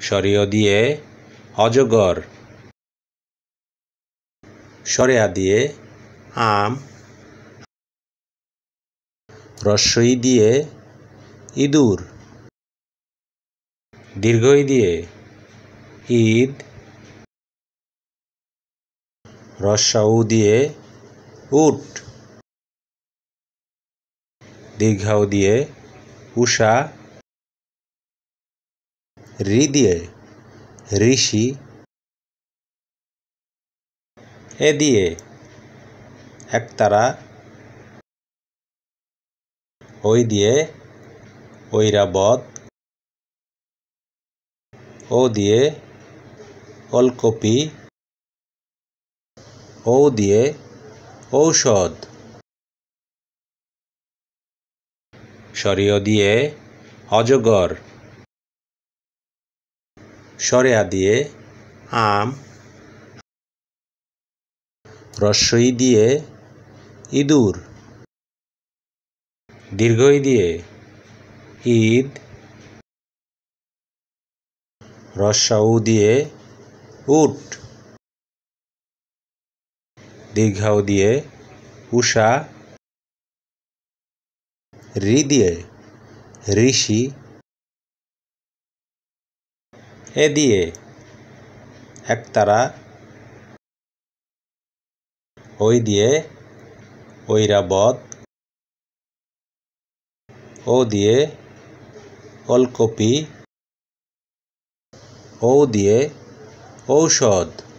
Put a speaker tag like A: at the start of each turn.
A: সরিয় দিয়ে অজগর, সরেয়া দিয়ে আম, রস্বই দিয়ে ইঁদুর, দীর্ঘই দিয়ে ঈদ, রস্বাউ দিয়ে উট, দীর্ঘাউ দিয়ে উষা, রি দিয়ে ঋষি, এ দিয়ে একতারা, ওই দিয়ে ঐরাবত, ও দিয়ে ওলকপি, ও দিয়ে ঔষধ, সরিয় দিয়ে অজগর, সরেয়া দিয়ে আম, রস্বই দিয়ে ইঁদুর, দীর্ঘই দিয়ে ঈদ, রস্বাউ দিয়ে উট, দীর্ঘাউ দিয়ে উষা, রি দিয়ে ঋষি, এ দিয়ে একতারা, ওই দিয়ে ঐরাবত, ও দিয়ে ওলকপি, ও দিয়ে ঔষধ।